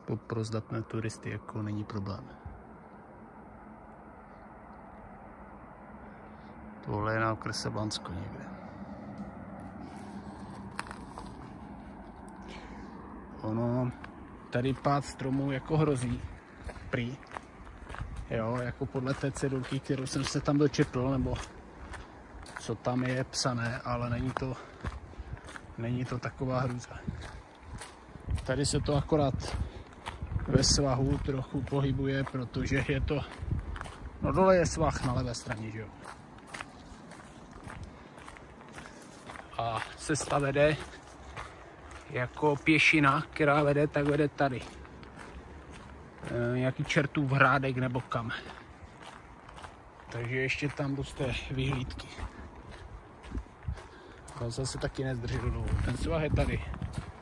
pro zdatné turisty jako není problém. Tohle je na okrese Blansko někde. Ono tady pád stromů jako hrozí, prý. Jo, jako podle té cedulky, kterou jsem se tam dočetl, nebo co tam je psané, ale není to taková hrůza. Tady se to akorát ve svahu trochu pohybuje, protože je to, no dole je svah na levé straně, že jo. A cesta vede jako pěšina, která vede, tak vede tady. Nějaký Čertův Hrádek nebo kam. Takže ještě tam dostaje vyhlídky. Ale zase taky nezdržel dolů. Ten svah je tady.